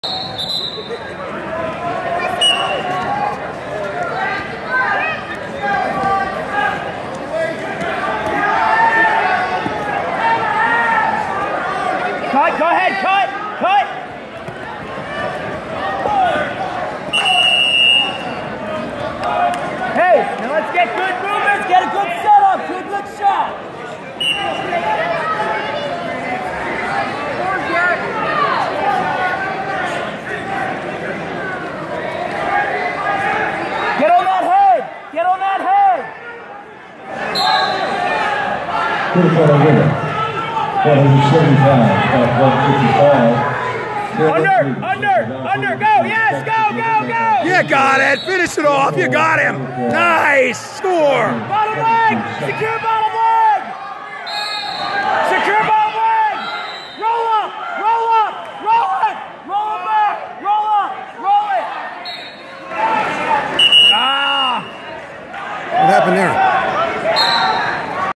Cut, go ahead, cut, cut. Hey, now let's get good movements, get a good setup to a good shot. Get on that head, get on that head. Under, go, yes, go, go, go! You got it, finish it off, you got him! Nice, score! Bottom leg, secure bottom leg! Secure bottom leg! Roll up, roll up, roll it! Roll it back, roll up, roll it! What happened there?